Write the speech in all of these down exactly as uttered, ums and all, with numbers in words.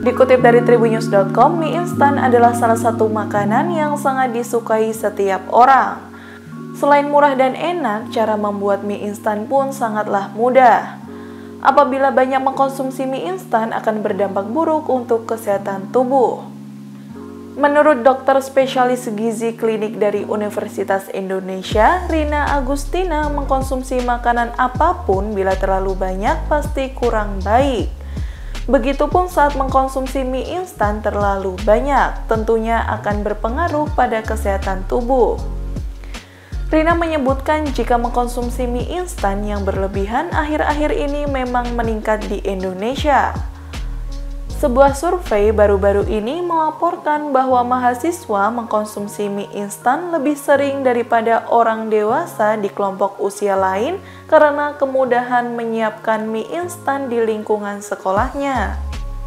Dikutip dari tribunnews dot com, mie instan adalah salah satu makanan yang sangat disukai setiap orang. Selain murah dan enak, cara membuat mie instan pun sangatlah mudah. Apabila banyak mengkonsumsi mie instan akan berdampak buruk untuk kesehatan tubuh. Menurut dokter spesialis gizi klinik dari Universitas Indonesia, Rina Agustina, mengkonsumsi makanan apapun bila terlalu banyak pasti kurang baik. Begitupun saat mengkonsumsi mie instan terlalu banyak, tentunya akan berpengaruh pada kesehatan tubuh. Rina menyebutkan jika mengkonsumsi mie instan yang berlebihan akhir-akhir ini memang meningkat di Indonesia. Sebuah survei baru-baru ini melaporkan bahwa mahasiswa mengkonsumsi mie instan lebih sering daripada orang dewasa di kelompok usia lain karena kemudahan menyiapkan mie instan di lingkungan sekolahnya.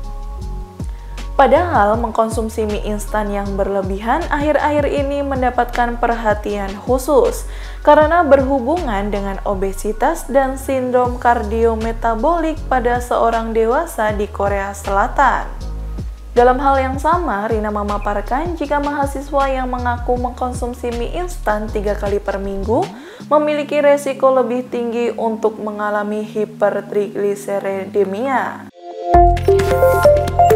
Padahal mengkonsumsi mie instan yang berlebihan akhir-akhir ini mendapatkan perhatian khusus karena berhubungan dengan obesitas dan sindrom kardiometabolik pada seorang dewasa di Korea Selatan. Dalam hal yang sama, Rina memaparkan jika mahasiswa yang mengaku mengkonsumsi mie instan tiga kali per minggu memiliki resiko lebih tinggi untuk mengalami hipertrigliseridemia.